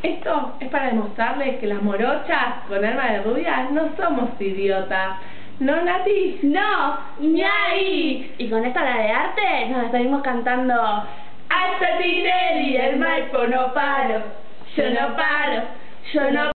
Esto es para demostrarles que las morochas con alma de rubias no somos idiotas. ¿No, Nati? ¡No! ¡Ñai! Y con esta hora de arte nos despedimos cantando Hasta Tinelli, el Maipo no paro. Yo no paro, yo no